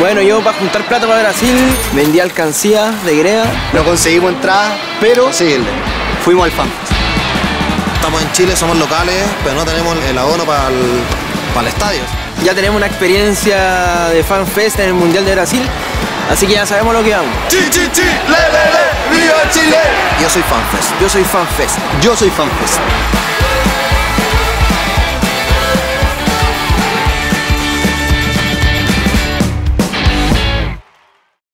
Bueno, yo para juntar plata para Brasil vendí alcancía de greda. No conseguimos entrada, pero sí, fuimos al FanFest. Estamos en Chile, somos locales, pero no tenemos el abono para el estadio. Ya tenemos una experiencia de FanFest en el Mundial de Brasil, así que ya sabemos lo que vamos. ¡Chi, chi, chi! ¡Le, le, le! ¡Viva Chile! Yo soy FanFest. Yo soy FanFest. Yo soy FanFest.